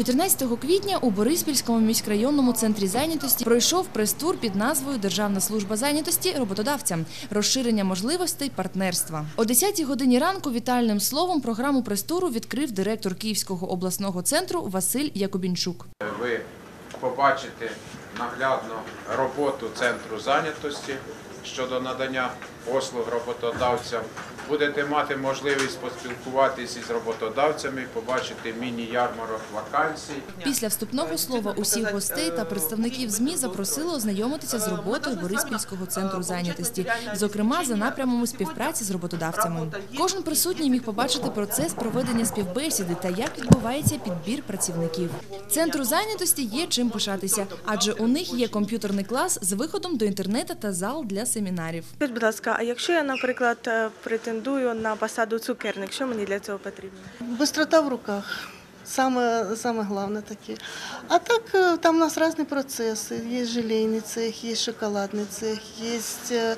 14 квітня у Бориспільському міськрайонному центрі зайнятості пройшов прес-тур під назвою «Державна служба зайнятості роботодавцям. Розширення можливостей партнерства». О 10-й годині ранку вітальним словом програму прес-туру відкрив директор Київського обласного центру Василь Якубінчук. Ви побачите наглядно роботу центру зайнятості щодо надання послуг роботодавцям. Будете мати можливість поспілкуватися із роботодавцями, побачити міні-ярмарок вакансій. Після вступного слова усіх гостей та представників ЗМІ запросили ознайомитися з роботою Бориспільського центру зайнятості, зокрема за напрямом співпраці з роботодавцями. Кожен присутній міг побачити процес проведення співбесіди та як відбувається підбір працівників. Центру зайнятості є чим пишатися, адже у них є комп'ютерний клас з виходом до інтернету та зал для семінарів. Скажіть, будь ласка, а якщо я, наприклад, претендую на посаду цукерник, що мені для цього потрібно? Бистрота в руках. Саме головне таке. А так, там у нас різні процеси. Є желейний цех, є шоколадний цех, є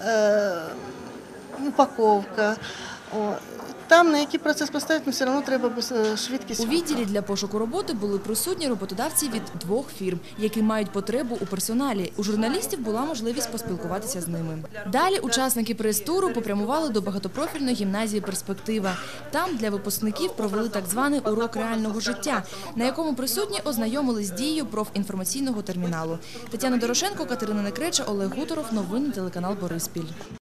упаковка. Там на який процес поставити, але все одно треба швидкість. У відділі для пошуку роботи були присутні роботодавці від 2 фірм, які мають потребу у персоналі. У журналістів була можливість поспілкуватися з ними. Далі учасники прес-туру попрямували до багатопрофільної гімназії «Перспектива». Там для випускників провели так званий урок реального життя, на якому присутні ознайомились з дією профінформаційного терміналу. Тетяна Дорошенко, Катерина Некреча, Олег Гуторов. Новини телеканал «Бориспіль».